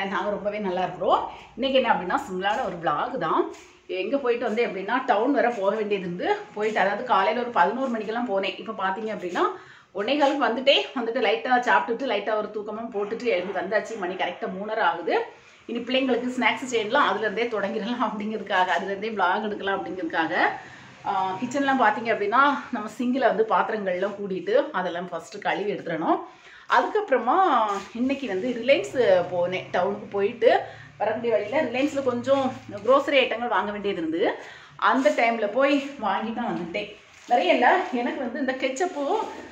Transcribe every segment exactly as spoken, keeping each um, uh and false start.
நாங்கள் ரொம்பவே நல்லா இருக்கிறோம். இன்றைக்கி என்ன அப்படின்னா சிம்பிளான ஒரு விளாக் தான். எங்கே போயிட்டு வந்து எப்படின்னா டவுன் வர போக வேண்டியது இருந்து போயிட்டு, அதாவது காலையில் ஒரு பதினோரு மணிக்கெல்லாம் போனேன். இப்போ பார்த்தீங்க அப்படின்னா ஒன்னே காலுக்கு வந்துட்டே வந்துட்டு லைட்டாக சாப்பிட்டுட்டு லைட்டாக ஒரு தூக்கமாக போட்டுட்டு எழுதி வந்தாச்சு. மணி கரெக்டாக மூணரை ஆகுது. இனி பிள்ளைங்களுக்கு ஸ்நாக்ஸ் செய்யலாம், அதுலேருந்தே தொடங்கிடலாம் அப்படிங்கிறதுக்காக, அதுலேருந்தே விளாக் எடுக்கலாம் அப்படிங்கிறதுக்காக கிச்சன்லாம் பார்த்தீங்க அப்படின்னா நம்ம சிங்கில் வந்து பாத்திரங்கள்லாம் கூட்டிகிட்டு அதெல்லாம் ஃபஸ்ட்டு கழுவி எடுத்துடணும். அதுக்கப்புறமா இன்றைக்கி வந்து ரிலையன்ஸ் போனேன். டவுனுக்கு போயிட்டு வரக்கூடிய வழியில் ரிலையன்ஸில் கொஞ்சம் க்ரோசரி ஐட்டங்கள் வாங்க வேண்டியது இருந்து அந்த டைமில் போய் வாங்கி தான் வந்துட்டேன். நிறைய இல்லை, எனக்கு வந்து இந்த கெச்சப்பு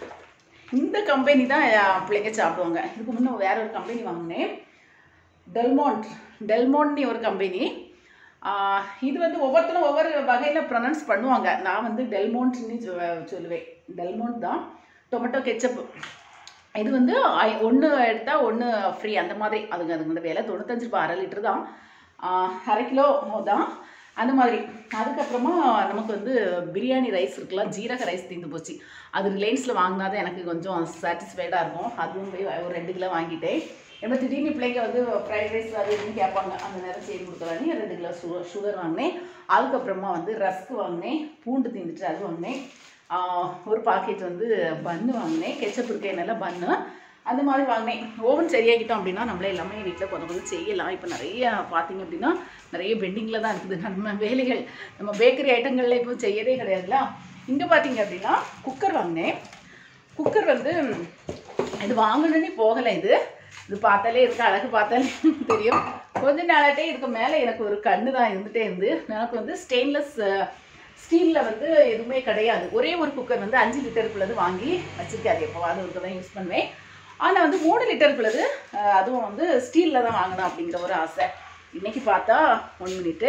இந்த கம்பெனி தான் பிள்ளைங்க சாப்பிடுவாங்க. இதுக்கு முன்னே வேற ஒரு கம்பெனி வாங்கினேன், டெல்மோண்ட் டெல்மோண்ட்னு ஒரு கம்பெனி. இது வந்து ஒவ்வொருத்தரும் ஒவ்வொரு வகையில் ப்ரொனவுன்ஸ் பண்ணுவாங்க. நான் வந்து டெல்மோண்ட்னு சொல்லுவேன். டெல்மோண்ட் தான் டொமேட்டோ கெச்சப்பு. இது வந்து ஒன்று எடுத்தால் ஒன்று ஃப்ரீ அந்த மாதிரி. அதுங்க அதுங்க இந்த விலை தொண்ணூத்தஞ்சு ரூபாய், அரை லிட்டரு தான், அரை கிலோ தான் அந்த மாதிரி. அதுக்கப்புறமா நமக்கு வந்து பிரியாணி ரைஸ் இருக்கலாம், ஜீரக ரைஸ் தீர்ந்து போச்சு. அது ரிலையன்ஸில் வாங்கினா தான் எனக்கு கொஞ்சம் சாட்டிஸ்ஃபைடாக இருக்கும். அதுவும் போய் ஒரு ரெண்டு கிலோ வாங்கிட்டேன். ஏன்னா திடீர்னு பிள்ளைங்க வந்து ஃப்ரைட் ரைஸ் அது இதுன்னு கேட்பாங்க, அந்த நேரம் செய்து கொடுக்கலான்னு ரெண்டு கிலோ சுகர் சுகர் வாங்கினேன். அதுக்கப்புறமா வந்து ரஸ்க் வாங்கினேன், பூண்டு தீந்துட்டு அது வாங்கினேன். ஒரு பாக்கெட் வந்து பன்னு வாங்கினேன், கெச்சப் இருக்கேனால பன்னு அந்த மாதிரி வாங்கினேன். ஓவன் சரியாகிட்டோம் அப்படின்னா நம்மளே எல்லாமே வீட்டில் கொஞ்சம் கொஞ்சம் செய்யலாம். இப்போ நிறைய பார்த்தீங்க அப்படின்னா நிறைய பெண்டிங்கில் தான் இருக்குது நம்ம வேலைகள். நம்ம பேக்கரி ஐட்டங்களில் இப்போ செய்யவே கிடையாதுல. இங்கே பார்த்தீங்க அப்படின்னா குக்கர் வாங்கினேன். குக்கர் வந்து இது வாங்கணுன்னே போகலை. இது இது பார்த்தாலே இதுக்கு அழகு பார்த்தாலே தெரியும். கொஞ்ச நாளாட்டே இதுக்கு மேலே எனக்கு ஒரு கண்ணு தான் இருந்துகிட்டே இருந்து. எனக்கு வந்து ஸ்டெயின்லெஸ் ஸ்டீலில் வந்து எதுவுமே கிடையாது. ஒரே ஒரு குக்கர் வந்து அஞ்சு லிட்டருக்குள்ளது வாங்கி வச்சுருக்கேன். அது எப்போவாது ஒரு தான் யூஸ் பண்ணுவேன். ஆனால் வந்து மூணு லிட்டருக்குள்ளது அதுவும் வந்து ஸ்டீலில் தான் வாங்கணும் அப்படிங்கிற ஒரு ஆசை. இன்றைக்கி பார்த்தா ஒன் மினிட்டு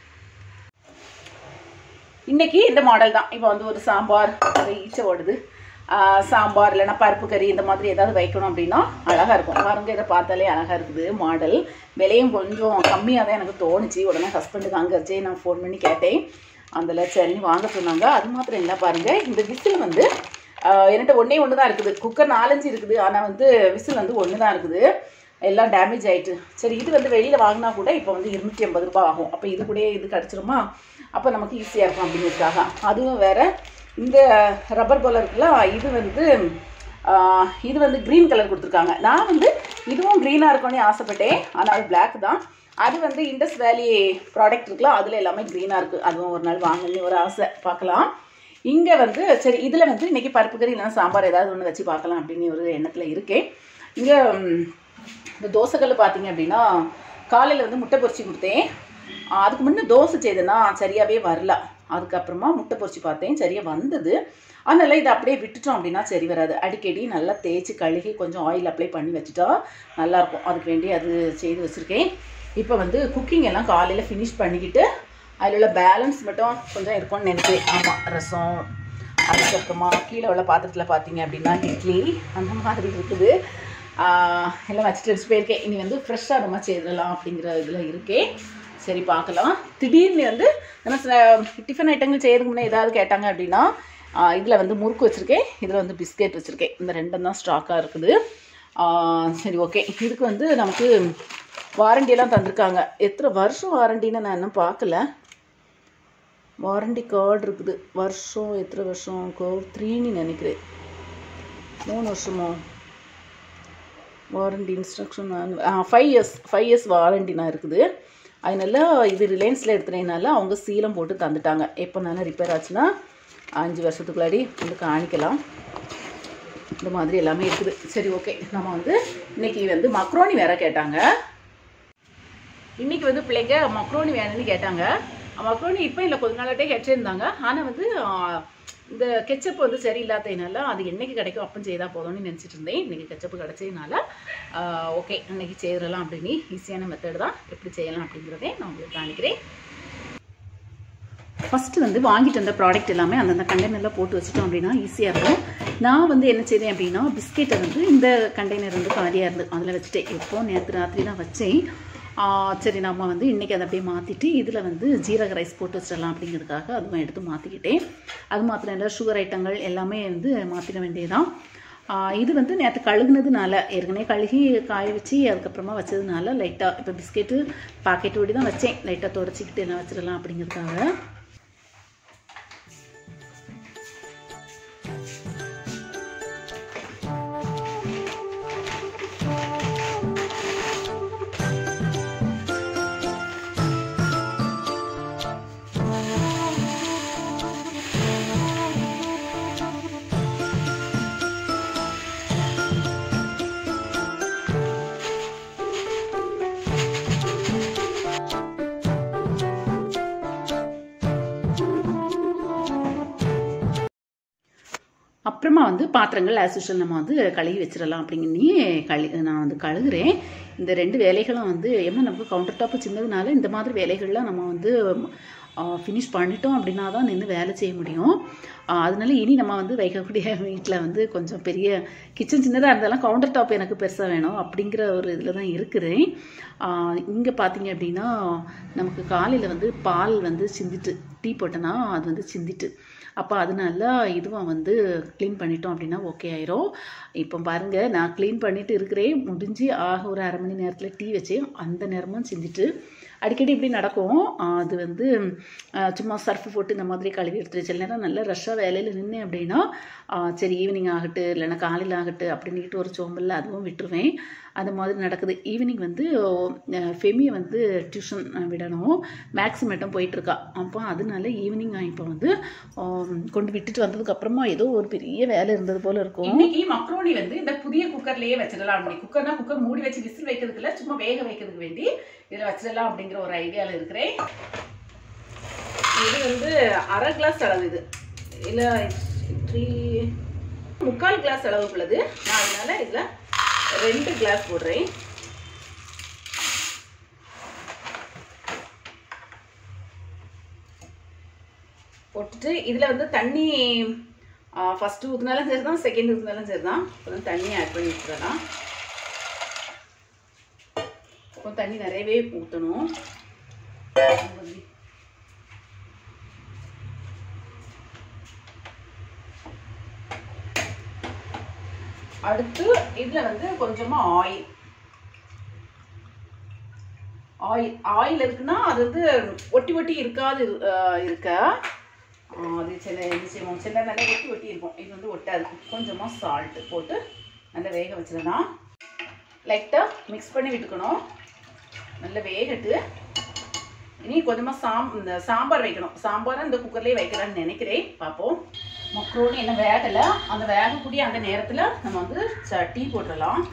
இன்றைக்கி இந்த மாடல் தான். இப்போ வந்து ஒரு சாம்பார் அது ஈச்சை ஓடுது, சாம்பார் இல்லைன்னா பருப்பு கறி இந்த மாதிரி ஏதாவது வைக்கணும் அப்படின்னா அழகாக இருக்கும். பாருங்க, இதை பார்த்தாலே அழகாக இருக்குது மாடல். விலையும் கொஞ்சம் கம்மியாக தான் எனக்கு தோணுச்சு. உடனே ஹஸ்பண்டுக்கு அங்கே வச்சே நான் ஃபோன் பண்ணி கேட்டேன். அதில் சரி வாங்க சொன்னாங்க. அது மாத்திரம் இல்லை பாருங்கள், இந்த விசில் வந்து என்கிட்ட ஒன்றே ஒன்று தான் இருக்குது. குக்கர் நாலஞ்சு இருக்குது, ஆனால் வந்து விசில் வந்து ஒன்று தான் இருக்குது. எல்லாம் டேமேஜ் ஆகிட்டு. சரி, இது வந்து வெளியில் வாங்கினா கூட இப்போ வந்து இருநூற்றி ஐம்பது ரூபா ஆகும். அப்போ இது கூட இது கிடச்சிருமா, அப்போ நமக்கு ஈஸியாக இருக்கும் அப்படிங்கிறதுக்காக. அதுவும் வேறு இந்த ரப்பர் போல் இருக்குல்ல, இது வந்து இது வந்து க்ரீன் கலர் கொடுத்துருக்காங்க. நான் வந்து இதுவும் க்ரீனாக இருக்கணும்னு ஆசைப்பட்டேன், ஆனால் அது பிளாக் தான். அது வந்து இண்டஸ் வேலி ப்ராடக்ட் இருக்குல்ல, அதில் எல்லாமே க்ரீனாக இருக்குது. அதுவும் ஒரு நாள் வாங்கணும்னு ஒரு ஆசை, பார்க்கலாம். இங்கே வந்து சரி இதில் வந்து இன்றைக்கி பருப்பு கறி இல்லைன்னா சாம்பார் ஏதாவது ஒன்று வச்சு பார்க்கலாம் அப்படின்னு ஒரு எண்ணத்தில் இருக்கேன். இங்கே இந்த தோசைக்கல் பார்த்தீங்க அப்படின்னா காலையில் வந்து முட்டை பொரிச்சு கொடுத்தேன். அதுக்கு முன்னே தோசை செய்தேன்னா சரியாகவே வரல. அதுக்கப்புறமா முட்டை பொரிச்சு பார்த்தேன், சரியாக வந்தது. அதனால் இதை அப்படியே விட்டுட்டோம் அப்படின்னா சரி வராது. அடிக்கடி நல்லா தேய்ச்சி கழுகி கொஞ்சம் ஆயில் அப்ளை பண்ணி வச்சுட்டா நல்லாயிருக்கும். அதுக்கு வேண்டி அது செய்து வச்சுருக்கேன். இப்போ வந்து குக்கிங் எல்லாம் காலையில் ஃபினிஷ் பண்ணிக்கிட்டு அதில் உள்ள பேலன்ஸ் மட்டும் கொஞ்சம் இருக்கும்னு நினைக்கிறேன். ஆமாம், ரசம், அதுக்கப்புறமா கீழே உள்ள பாத்திரத்தில் பார்த்தீங்க அப்படின்னா இட்லி அந்த மாதிரி இருக்குது. எல்லாம் வச்சுட்டு வச்சு போயிருக்கேன். இனி வந்து ஃப்ரெஷ்ஷாக நம்ம செய்திடலாம் அப்படிங்கிற இதில் இருக்கேன். சரி பார்க்கலாம். திடீர்னு வந்து நம்ம டிஃபன் ஐட்டங்கள் செய்யறதுக்கு முன்னே ஏதாவது கேட்டாங்க அப்படின்னா இதில் வந்து முறுக்கு வச்சுருக்கேன், இதில் வந்து பிஸ்கெட் வச்சுருக்கேன். இந்த ரெண்டும் தான் ஸ்டாக்காக இருக்குது. சரி ஓகே. இதுக்கு வந்து நமக்கு வாரண்டியெல்லாம் தந்திருக்காங்க. எத்தனை வருஷம் வாரண்டின்னு நான் இன்னும் பார்க்கல. வாரண்டி கார்டு இருக்குது. வருஷம் எத்தனை வருஷம் கோ த்ரீன்னு நினைக்கிறேன். மூணு வருஷமோ warranty instruction five years five years warranty நான் இருக்குது. அதனால இது ரிலையன்ஸில் எடுத்துனதுனால அவங்க சீலம் போட்டு தந்துட்டாங்க. எப்போனாலும் ரிப்பேர் ஆச்சுன்னா அஞ்சு வருஷத்துக்குள்ளாடி வந்து காணிக்கலாம். இந்த மாதிரி எல்லாமே இருக்குது. சரி ஓகே. நம்ம வந்து இன்றைக்கி வந்து மக்ரோனி வேறு கேட்டாங்க. இன்றைக்கி வந்து பிள்ளைங்க மக்ரோனி வேணும்னு கேட்டாங்க. மக்ரோனி இப்போ இல்லை, கொஞ்ச நாளாட்டே கேட்டிருந்தாங்க. ஆனால் வந்து இந்த கெச்சப் வந்து சரியில்லாததுனால அது என்றைக்கு கிடைக்கும் அப்போ செய்தால் போதும்னு நினச்சிட்டு இருந்தேன். இன்றைக்கி கெச்சப்பு கிடச்சதுனால ஓகே இன்றைக்கி செய்யலாம் அப்படின்னு ஈஸியான மெத்தட் தான். எப்படி செய்யலாம் அப்படிங்கிறதே நான் உங்களுக்கு காணிக்கிறேன். ஃபஸ்ட்டு வந்து வாங்கிட்டு வந்த ப்ராடக்ட் எல்லாமே அந்தந்த கண்டெய்னரில் போட்டு வச்சுட்டோம் அப்படின்னா ஈஸியாக இருக்கும். நான் வந்து என்ன செய்தேன் அப்படின்னா பிஸ்கெட்டை வந்து இந்த கண்டெய்னர் வந்து காலியாக இருந்து அதில் வச்சுட்டேன். எப்போ நேற்று ராத்திரி தான் வச்சேன். சரி நம்ம வந்து இன்றைக்கி அதை அப்படியே மாற்றிட்டு இதில் வந்து ஜீரக ரைஸ் போட்டு வச்சிடலாம் அப்படிங்கிறதுக்காக அதுவும் எடுத்து மாற்றிக்கிட்டேன். அது மாத்திரம் இல்லை, சுகர் ஐட்டங்கள் எல்லாமே வந்து மாற்றிட வேண்டியதான். இது வந்து நேற்று கழுகுனதுனால ஏற்கனவே கழுகி காய வச்சு அதுக்கப்புறமா வச்சதுனால லைட்டாக இப்போ பிஸ்கெட்டு பாக்கெட்டு ஓடி தான் வச்சேன், லைட்டாக துடைச்சிக்கிட்டு எல்லாம் வச்சிடலாம் அப்படிங்கிறதுக்காக. அப்புறமா வந்து பாத்திரங்கள் ஆஸ் யூஷுவல் நம்ம வந்து கழுகி வச்சிடலாம் அப்படிங்கன்னு கழு நான் வந்து கழுகுறேன். இந்த ரெண்டு வேலைகளும் வந்து ஏன்னா நமக்கு கவுண்டர் டாப்பு சின்னதுனால இந்த மாதிரி வேலைகள்லாம் நம்ம வந்து ஃபினிஷ் பண்ணிட்டோம் அப்படின்னா தான் நின்று வேலை செய்ய முடியும். அதனால இனி நம்ம வந்து வைக்கக்கூடிய வீட்டில் வந்து கொஞ்சம் பெரிய கிச்சன் சின்னதாக இருந்தாலும் கவுண்டர் டாப் எனக்கு பெருசாக வேணும் அப்படிங்கிற ஒரு இதில் தான் இருக்கிறேன். இங்கே பார்த்தீங்க அப்படின்னா நமக்கு காலையில் வந்து பால் வந்து சிந்திட்டு டீ போட்டோன்னா அது வந்து சிந்திட்டு அப்போ அதனால இதுவும் வந்து க்ளீன் பண்ணிட்டோம் அப்படின்னா ஓகே ஆயிரும். இப்போ பாருங்கள் நான் க்ளீன் பண்ணிட்டு இருக்கிறேன், முடிஞ்சு ஆக ஒரு அரை மணி நேரத்தில் டீ வச்சேன், அந்த நேரமும் சிந்திட்டு அடிக்கடி இப்படி நடக்கும். அது வந்து சும்மா சர்ஃப் போட்டு இந்த மாதிரி கழுவி எடுத்துட்டு சில நேரம் நல்ல ரஷ்ஷாக வேலையில் நின்னேன் அப்படின்னா சரி ஈவினிங் ஆகட்டு இல்லைன்னா காலையில் ஆகட்டு அப்படின்ட்டு ஒரு சோம்பலில் அதுவும் விட்டுருவேன். அது மாதிரி நடக்குது. ஈவினிங் வந்து ஃபெமியை வந்து டியூஷன் விடணும், மேக்ஸ் மட்டும் போயிட்டுருக்கா. அப்போ அதனால ஈவினிங் இப்போ வந்து கொண்டு விட்டுட்டு வந்ததுக்கப்புறமா ஏதோ ஒரு பெரிய வேலை இருந்தது போல் இருக்கும். இன்னைக்கு மக்ரோனி வந்து இந்த புதிய குக்கர்லேயே வச்சிடலாம் அப்படி. குக்கர்னா குக்கர் மூடி வச்சு விசில் வைக்கிறதுக்கு இல்லை, சும்மா வேக வைக்கிறதுக்கு வேண்டி இதில் வச்சிடலாம் அப்படிங்கிற ஒரு ஐடியாவில் இருக்கிறேன். இது வந்து அரை கிளாஸ் அளவு, இது இல்லை த்ரீ முக்கால் கிளாஸ் அளவுக்கு உள்ளது. நான் அதனால இதில் ரெண்டு கிளாஸ் போடுறேன். போட்டுட்டு இதில் வந்து தண்ணி ஃபஸ்ட்டு ஊற்றினாலும் சரி தான், செகண்ட் ஊற்றினாலும் சரி தான். அப்புறம் தண்ணி ஆட் பண்ணி வச்சுக்கலாம். அப்புறம் தண்ணி நிறையவே ஊற்றணும். அடுத்து இதில் வந்து கொஞ்சமாக ஆயில் ஆயில் ஆயில் இருக்குன்னா அது வந்து ஒட்டி ஒட்டி இருக்காது இருக்க அது சில இது செய்வோம், சில நல்லா ஒட்டி ஒட்டி இருக்கும், இது வந்து ஒட்டாது. கொஞ்சமாக சால்ட்டு போட்டு நல்லா வேக வச்சிடலாம். லைட்டாக மிக்ஸ் பண்ணி விட்டுக்கணும், நல்லா வேகட்டு. இனி கொஞ்சமாக சாம் இந்த சாம்பார் வைக்கணும். சாம்பாரை இந்த குக்கர்லேயே வைக்கலான்னு நினைக்கிறேன், பார்ப்போம். மக்ரோனி என்ன வேகலை, அந்த வேகக்கூடிய அந்த நேரத்தில் நம்ம வந்து டீ போட்டுடலாம்.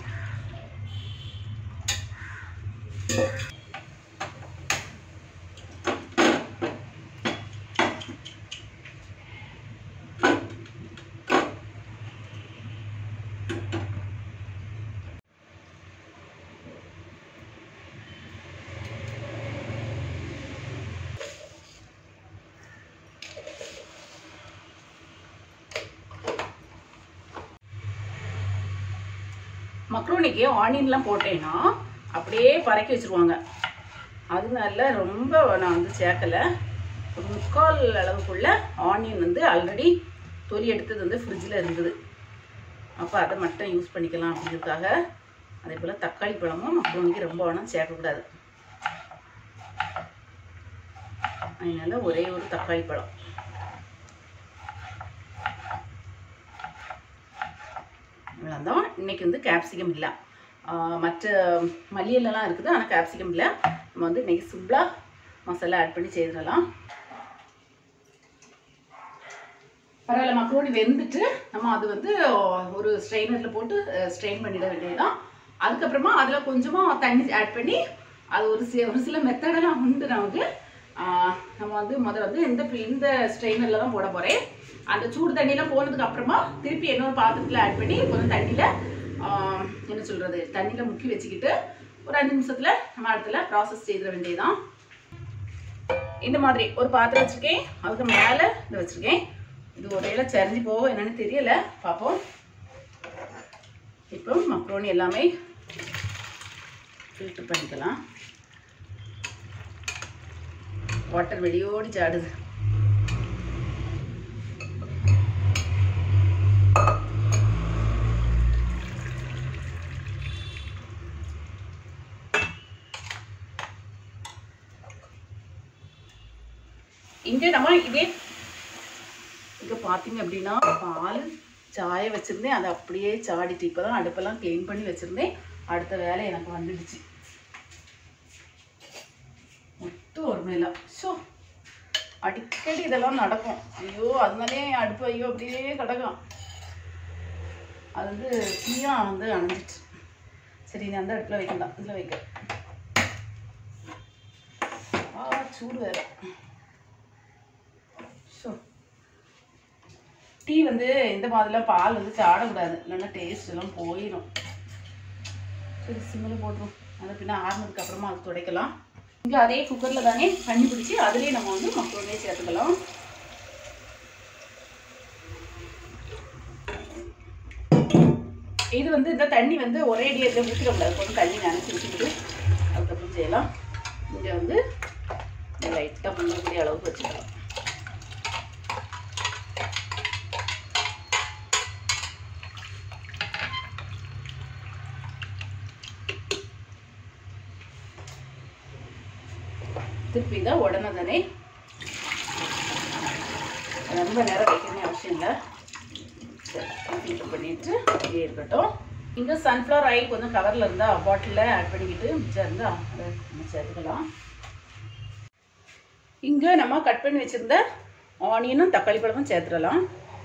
மக்ரோனிக்கு ஆனியன்லாம் போட்டேன்னா அப்படியே பறக்கி வச்சுருவாங்க. அதனால ரொம்ப நான் வந்து சேர்க்கலை. ஒரு முக்கால் அளவுக்குள்ள ஆனியன் வந்து ஆல்ரெடி தொலி எடுத்தது வந்து ஃப்ரிட்ஜில் இருந்தது, அப்போ அதை மட்டும் யூஸ் பண்ணிக்கலாம் அப்படிங்கிறதுக்காக. அதே போல் தக்காளி பழமும் மக்ரோனிக்கு ரொம்ப வேணும் சேர்க்கக்கூடாது, அதனால ஒரே ஒரு தக்காளி பழம். இவ்வளோதான். இன்றைக்கி வந்து கேப்சிகம் இல்லை, மற்ற மல்லியெல்லாம் இருக்குது, ஆனால் கேப்சிகம் இல்லை. நம்ம வந்து இன்றைக்கி சிம்பிளாக மசாலா ஆட் பண்ணி செய்திடலாம். பரவாயில்ல, மக்ரோனி வெந்துட்டு நம்ம அது வந்து ஒரு ஸ்ட்ரெயினரில் போட்டு ஸ்ட்ரெயின் பண்ணிட வேண்டியதுதான். அதுக்கப்புறமா அதில் கொஞ்சமாக தண்ணி ஆட் பண்ணி அது ஒரு சி ஒரு சில மெத்தடெல்லாம் உண்டு நமக்கு. நம்ம வந்து முதல்ல வந்து இந்த இந்த ஸ்ட்ரெயினரில் தான் போட போகிறேன். அந்த சூடு தண்ணியெலாம் போனதுக்கு அப்புறமா திருப்பி இன்னொரு பாத்திரத்தில் ஆட் பண்ணி கொஞ்சம் தண்ணியில் என்ன சொல்கிறது தண்ணியில் முக்கி வச்சுக்கிட்டு ஒரு அஞ்சு நிமிஷத்தில் நம்ம இடத்துல ப்ராசஸ் செய்திட வேண்டியதுதான். இந்த மாதிரி ஒரு பாத்திரம் வச்சுருக்கேன், அதுக்கு மேலே இதை வச்சுருக்கேன். இது ஒரேல சரிஞ்சு போகும் என்னன்னு தெரியல, பார்ப்போம். இப்போ மக்ரோனி எல்லாமே ஃபில்டர் பண்ணிக்கலாம். வாட்டர் வெளியோடி சாடுது. இங்கே நம்ம இதே இங்கே பார்த்தீங்க அப்படின்னா பால் சாய வச்சுருந்தேன், அதை அப்படியே சாடிட்டு இப்போ தான் அடுப்பெல்லாம் க்ளீன் பண்ணி வச்சுருந்தேன். அடுத்த வேலை எனக்கு வந்துடுச்சு. மொத்தம் ஒரு மேலே ஸோ அடிக்கடி இதெல்லாம் நடக்கும். ஐயோ அதனாலே அடுப்பு ஐயோ அப்படியே கிடக்கும். அது வந்து தீயாக வந்து அணைஞ்சிட்டு. சரி நீ அந்த அடுப்பில் வைக்கலாம், இதில் வைக்க. ஆ சூடு வேறு. ஸோ டீ வந்து இந்த மாதிரிலாம் பால் வந்து சாடக்கூடாது, இல்லைன்னா டேஸ்ட் எல்லாம் போயிடும். சரி சிம்மில் போட்டுரும். அதை பின்ன ஆறுனதுக்கு அப்புறமா அது துடைக்கலாம். இங்கே அதே குக்கரில் தானே தண்ணி பிடிச்சி அதுலேயே நம்ம வந்து மக்ரோனி சேர்த்துக்கலாம். இது வந்து இந்த தண்ணி வந்து ஒரே அடியாக இதில் ஊற்றிடக்கூடாது, கொஞ்சம் தண்ணி நினச்சி வச்சுக்கிட்டு அதுக்கப்புறம் செய்யலாம். இங்கே வந்து லைட்டாக முன்னக்கூடிய அளவுக்கு வச்சுக்கலாம். திருப்பி தான் உடனே தானே, ரொம்ப நேரம் வைக்கணும்னு அவசியம் இல்லை. சரி ஃபில்டர் பண்ணிட்டு இப்படியே இருக்கட்டும். இங்கே சன்ஃப்ளவர் ஆயில் கொஞ்சம் கவரில் இருந்தால் பாட்டிலில் ஆட் பண்ணிக்கிட்டு மிச்சம் இருந்தால் அதை நம்ம சேர்த்துக்கலாம். இங்கே நம்ம கட் பண்ணி வச்சுருந்த ஆனியனும் தக்காளி பழமும் சேர்த்துடலாம்.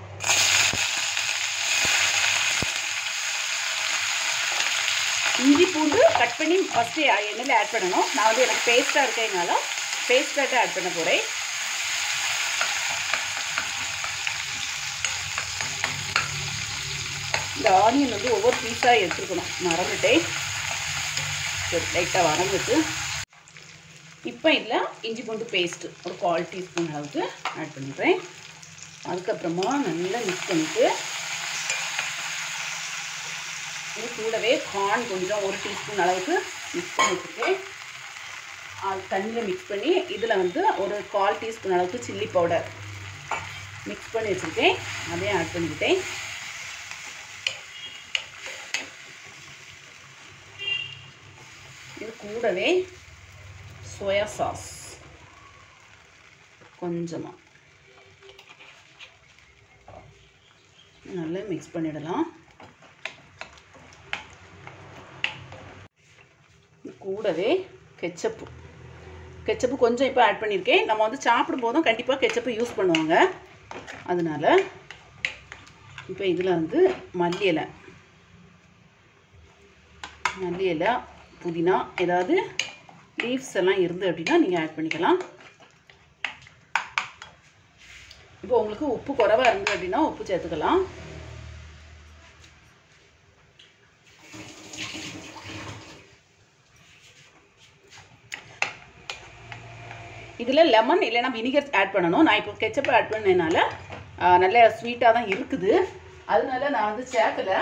இஞ்சி பூண்டு கட் பண்ணி ஃபஸ்ட்டு எண்ணெயில் ஆட் பண்ணணும். நான் வந்து எனக்கு பேஸ்ட்டாக இருக்கேனால பேஸ்ட்டாக ஆட் பண்ண போகிறேன். இந்த ஆனியன் வந்து ஒவ்வொரு பீஸாக எடுத்துக்கணும், மறந்துட்டேன். சரி லைட்டாக வதங்கிட்டு இப்போ இதில் இஞ்சி பூண்டு பேஸ்ட்டு ஒரு கால் டீஸ்பூன் அளவுக்கு ஆட் பண்ணிடுறேன். அதுக்கப்புறமா நல்லா மிக்ஸ் பண்ணிவிட்டு இது கூடவே கார்ன் கொஞ்சம் ஒரு டீஸ்பூன் அளவுக்கு மிக்ஸ் பண்ணி வச்சுருக்கேன். அது தண்ணியில் மிக்ஸ் பண்ணி இதில் வந்து ஒரு கால் டீஸ்பூன் அளவுக்கு சில்லி பவுடர் மிக்ஸ் பண்ணி வச்சுருக்கேன், அதையும் ஆட் பண்ணிக்கிட்டேன். இது கூடவே சோயா சாஸ் கொஞ்சமாக நல்லா மிக்ஸ் பண்ணிடலாம். கூடவே கெச்சப்பு கெச்சப்பு கொஞ்சம் இப்போ ஆட் பண்ணியிருக்கேன். நம்ம வந்து சாப்பிடும் போதும் கண்டிப்பாக கெச்சப்பு யூஸ் பண்ணுவாங்க, அதனால் இப்போ இதில் வந்து மல்லி இலை மல்லி இலை புதினா ஏதாவது லீவ்ஸ் எல்லாம் இருந்து அப்படின்னா நீங்கள் ஆட் பண்ணிக்கலாம். இப்போ உங்களுக்கு உப்பு குறைவாக இருந்தது அப்படின்னா உப்பு சேர்த்துக்கலாம். இதில் லெமன் இல்லைன்னா வினிகர் ஆட் பண்ணணும். நான் இப்போ கெச்சப் ஆட் பண்ணதுனால நல்ல ஸ்வீட்டாக தான் இருக்குது, அதனால நான் வந்து சேர்க்கலை.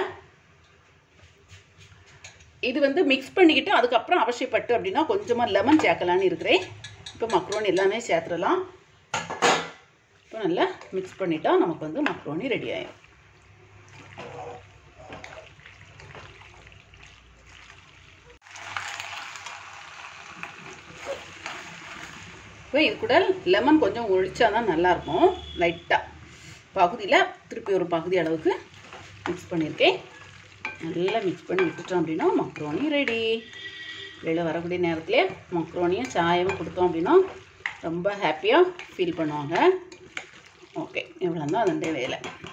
இது வந்து மிக்ஸ் பண்ணிக்கிட்டு அதுக்கப்புறம் அவசியப்பட்டு அப்படின்னா கொஞ்சமாக லெமன் சேர்க்கலான்னு இருக்கிறேன். இப்போ மக்ரோனி எல்லாமே சேர்த்துடலாம். இப்போ நல்லா மிக்ஸ் பண்ணிட்டா நமக்கு வந்து மக்ரோனி ரெடி ஆயிடும். இப்போ இது கூட லெமன் கொஞ்சம் ஒழிச்சா தான் நல்லாயிருக்கும். லைட்டாக பகுதியில் திருப்பி ஒரு பகுதி அளவுக்கு மிக்ஸ் பண்ணியிருக்கேன். நல்லா மிக்ஸ் பண்ணி விட்டுட்டோம் அப்படின்னா மக்ரோனி ரெடி. வெளியில் வரக்கூடிய நேரத்துலேயே மக்ரோனியும் சாயமும் கொடுத்தோம் அப்படின்னா ரொம்ப ஹாப்பியாக ஃபீல் பண்ணுவாங்க. ஓகே இவ்வளோ தான் அதனுடைய வேலை.